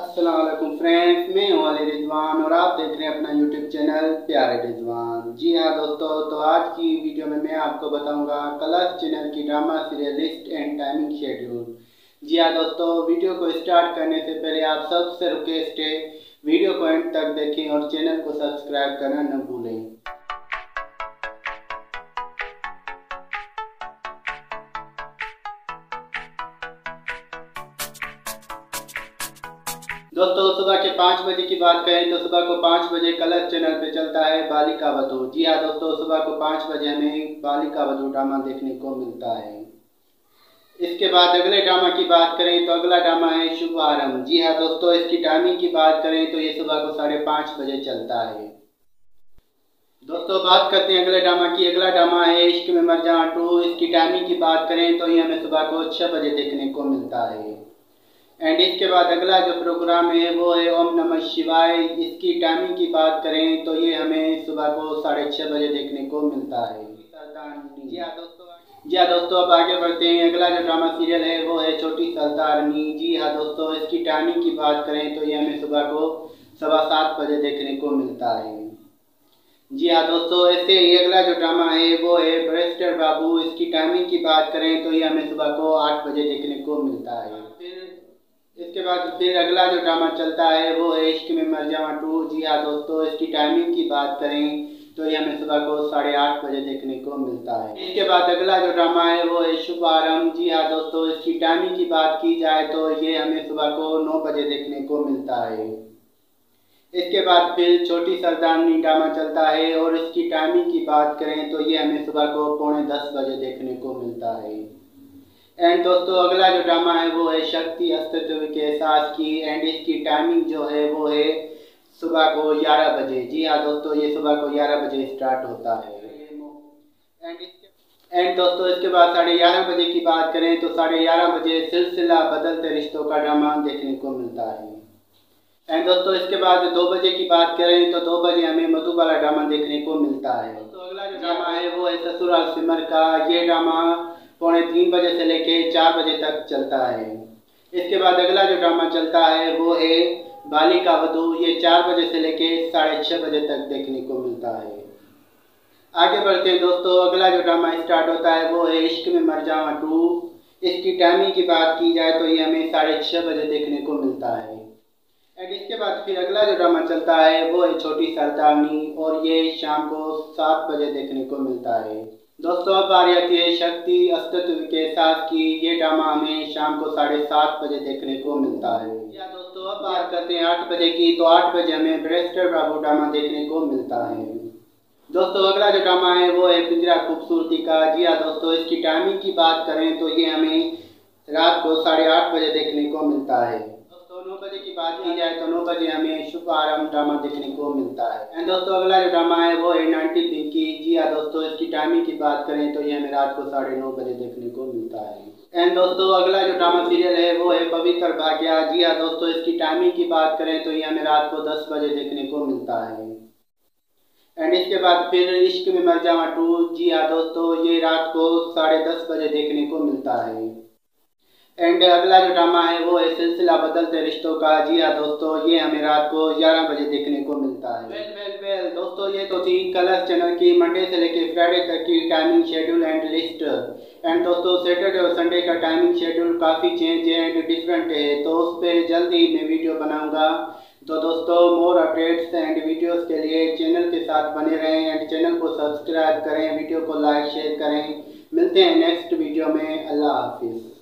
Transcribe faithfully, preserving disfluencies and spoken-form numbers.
अस्सलाम वालेकुम फ्रेंड्स, मैं हूं अली रिजवान और आप देख रहे हैं अपना यूट्यूब चैनल प्यारे रिजवान। जी हाँ दोस्तों, तो आज की वीडियो में मैं आपको बताऊंगा कलर्स चैनल की drama serial list and timing schedule. जी हाँ दोस्तों, वीडियो को स्टार्ट करने से पहले आप सबसे रिक्वेस्ट है वीडियो को एंड तक देखें और चैनल को सब्सक्राइब करना न भूलें। दोस्तों सुबह के पाँच बजे की बात करें तो सुबह को पाँच बजे कलर्स चैनल पे चलता है बालिका वधू। जी हाँ दोस्तों, सुबह को पाँच बजे हमें बालिका वधू ड्रामा देखने को मिलता है। इसके बाद अगले ड्रामा की बात करें तो अगला ड्रामा है शुभारंभ। जी हाँ दोस्तों, इसकी टाइमिंग की बात करें तो ये सुबह को साढ़े पाँच बजे चलता है। दोस्तों बात करते हैं अगले ड्रामा की। अगला ड्रामा है इश्क में मर जाऊं टू। इसकी टाइमिंग की बात करें तो ये हमें सुबह को छः बजे देखने को मिलता है। एंड इसके बाद अगला जो प्रोग्राम है वो है ओम नमः शिवाय। इसकी टाइमिंग की बात करें तो ये हमें सुबह को साढ़े छः बजे देखने को मिलता है। जी हाँ दोस्तों जी हाँ दोस्तों अब आगे बढ़ते हैं। अगला जो ड्रामा सीरियल है वो है छोटी सरदारनी। जी हाँ दोस्तों, इसकी टाइमिंग की बात करें तो ये हमें सुबह को सवा सात बजे देखने को मिलता है। जी हाँ दोस्तों, ऐसे ही अगला जो ड्रामा है वो है बैरिस्टर बाबू। इसकी टाइमिंग की बात करें तो ये हमें सुबह को आठ बजे देखने को मिलता है। फिर इसके बाद फिर अगला जो ड्रामा चलता है वो है इश्क में मर जाऊं टू। जी हाँ दोस्तों, इसकी टाइमिंग की बात करें तो ये हमें सुबह को साढ़े आठ बजे देखने को मिलता है। इसके बाद अगला जो ड्रामा है वो है शुभारंभ। जी हाँ दोस्तों, इसकी टाइमिंग की बात की जाए तो ये हमें सुबह को नौ बजे देखने को मिलता है। इसके बाद फिर छोटी सरदारनी ड्रामा चलता है और इसकी टाइमिंग की बात करें तो ये हमें सुबह को पौने दस बजे देखने को मिलता है। एंड दोस्तों अगला जो ड्रामा है वो है शक्ति अस्तित्व के एहसास की। एंड इसकी टाइमिंग जो है वो है सुबह को ग्यारह बजे। जी हाँ दोस्तों, ये सुबह को ग्यारह बजे स्टार्ट होता है। एंड एंड दोस्तों इसके बाद साढ़े ग्यारह बजे की बात करें तो साढ़े ग्यारह बजे सिलसिला बदलते रिश्तों का ड्रामा देखने को मिलता है। एंड दोस्तों इसके बाद दो बजे की बात करें तो दो बजे हमें मधुबाला ड्रामा देखने को मिलता है। तो अगला जो ड्रामा है वो है ससुराल सिमर का। ये ड्रामा पौने तीन बजे से लेके चार बजे तक चलता है। इसके बाद अगला जो ड्रामा चलता है वो है बालिका वधू। ये चार बजे से लेके साढ़े छः बजे तक देखने को मिलता है। आगे बढ़ते हैं दोस्तों, अगला जो ड्रामा स्टार्ट होता है वो है इश्क में मर जाऊं टू। इसकी टाइमिंग की बात की जाए तो ये हमें साढ़े छः बजे देखने को मिलता है। एंड इसके बाद फिर अगला जो ड्रामा चलता है वो है छोटी सरदारनी और ये शाम को सात बजे देखने को मिलता है। दोस्तों अब बारी आती है शक्ति अस्तित्व के एहसास की। ये ड्रामा हमें शाम को साढ़े सात बजे देखने को मिलता है। या दोस्तों अब बात करते हैं आठ बजे की। तो आठ बजे हमें बैरिस्टर बाबू ड्रामा देखने को मिलता है। दोस्तों अगला जो ड्रामा है वो है पिंजरा खूबसूरती का। जी हाँ दोस्तों, इसकी टाइमिंग की बात करें तो ये हमें रात को साढ़े आठ बजे देखने को मिलता है। नौ बजे की बात की जाए तो नौ बजे हमें शुभारंभ ड्रामा देखने को मिलता है। एंड दोस्तों अगला जो ड्रामा है वो है नाइनटी पिंकी। जी हाँ दोस्तों, इसकी टाइमिंग की बात करें तो ये हमें रात को साढ़े नौ बजे देखने को मिलता है। एंड दोस्तों अगला जो ड्रामा सीरियल है वो है पवित्र भाग्य। जी हाँ दोस्तों, इसकी टाइमिंग की बात करें तो ये हमें रात को दस बजे देखने को मिलता है। एंड इसके बाद फिर इश्क में मर जाऊं टू। जी हाँ दोस्तों, ये रात को साढ़े दस बजे देखने को मिलता है। एंड अगला जो ड्रामा है वो है सिलसिला बदलते रिश्तों का। जी हाँ दोस्तों, ये हमें रात को ग्यारह बजे देखने को मिलता है। वेल वेल वेल दोस्तों, ये तो थी कलर्स चैनल की मंडे से लेके फ्राइडे तक की timing schedule and list. And दोस्तों सैटरडे और संडे का टाइमिंग शेड्यूल काफ़ी चेंज है एंड डिफरेंट है, तो उस पर जल्द ही मैं वीडियो बनाऊँगा। तो दोस्तों मोर अपडेट्स एंड वीडियोज़ के लिए चैनल के साथ बने रहें एंड चैनल को सब्सक्राइब करें, वीडियो को लाइक शेयर करें। मिलते हैं नेक्स्ट वीडियो में। अल्लाह हाफिज़।